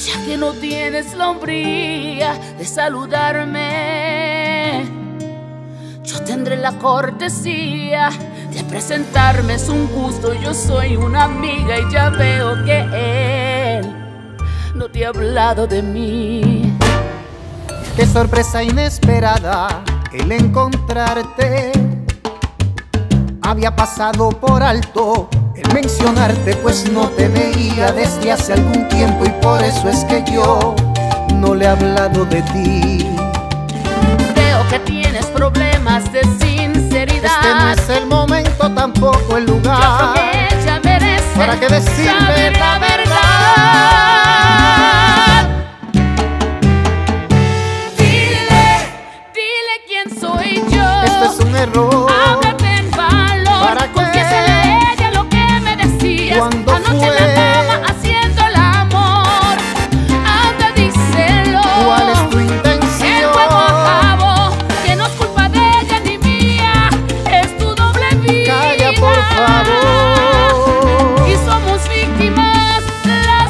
ya que no tienes la hombría de saludarme, yo tendré la cortesía de presentarme. Es un gusto, yo soy una amiga y ya veo que él no te ha hablado de mí. Qué sorpresa inesperada el encontrarte. Había pasado por alto el mencionarte, pues no te veía desde hace algún tiempo y por eso es que yo no le he hablado de ti. Veo que tienes problemas de sinceridad. Este no es el momento, tampoco el lugar. Yo creo que ella merece ¿para qué decirle saber la verdad? Dile quién soy yo. Esto es un error. Háblate en valor. ¿Para qué? Confiésale a ella lo que me decías ¿Cuándo anoche fue? en la cama haciendo el amor. Anda, díselo. ¿Cuál es tu El intención? juego acabó, que no es culpa de ella ni mía, es tu doble vida. Calla, por favor. Y somos víctimas las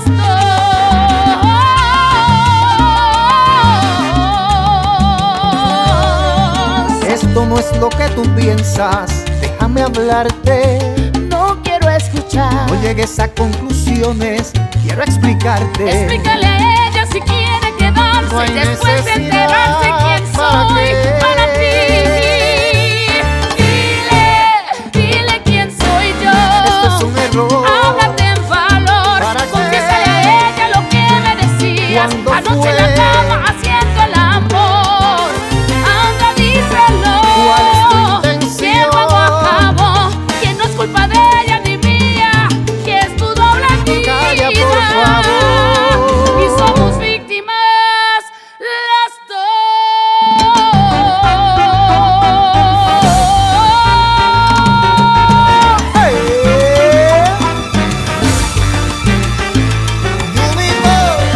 dos. Esto no es lo que tú piensas, déjame hablarte. No quiero escuchar. No llegues a conclusiones, quiero explicarte. Explícale a ella si quiere quedarse No hay después de necesidad. enterarse quién ¿Para soy qué? para ti. Dile quién soy yo. Esto es un error. Háblate en valor. ¿Para qué? Confiésale a ella lo que me decías ¿Cuándo anoche en la fue? cama haciendo el amor. Anda, díselo. ¿Cuál es tu Que intención? el juego acabó, que no es culpa de ella ni mía, que es tu doble vida. Calla, por favor. Y somos víctimas las dos. Hey. Domingo.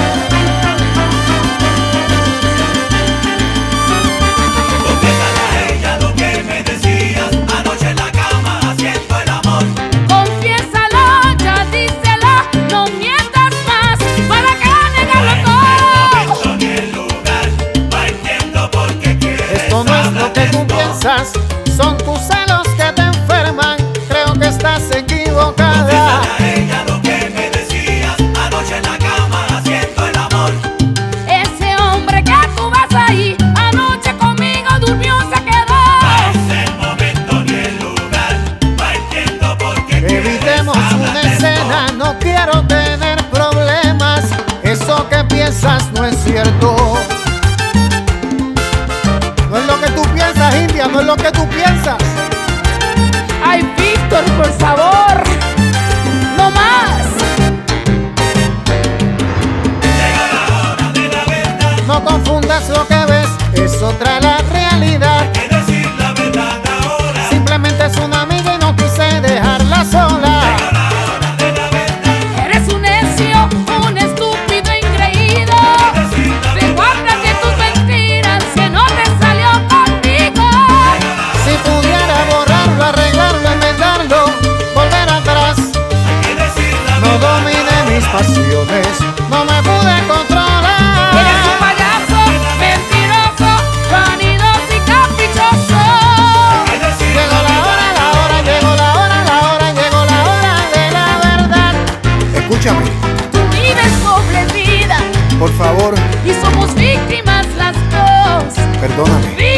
Confiésale a ella lo que me decías anoche en la cama haciendo el amor. Confiésalo, ya díselo, no mientas más, ¿para qué negarlo todo? No ni el lugar, no entiendo por qué quieres Esto no es lo que tú piensas, son tus celos que te enferman. Creo que estás equivocada. Confiésale a ella lo que me decías anoche en la cama haciendo el amor. Ese hombre que tú ves ahí, anoche conmigo durmió, se quedó. No es el momento ni el lugar, no entiendo por qué quieres Evitemos hablar una de esto. escena, no quiero tener problemas. Eso que piensas no es cierto. No es lo que tú piensas, India, no es lo que tú piensas. Ay, Víctor, por favor, no más. Llega la hora de la verdad, No confundas lo que ves, es otra la realidad. hay que decir la verdad ahora. Simplemente es una amiga y no quise dejarla sola. Llega la hora de la verdad, Eres un necio, un estúpido increído. Te guardas de tus mentiras que no te salió conmigo. Si pudiera borrarlo, arreglarlo, enmendarlo, volver atrás. hay que decir la No verdad. domine mis pasiones, no me pude Eres un controlar. payaso, mentiroso, vanidoso y caprichoso. Hay que decir Llegó la hora, llegó la hora, llegó la hora de la verdad. Escúchame, Tú vives doble vida por favor, y somos víctimas las dos. perdóname.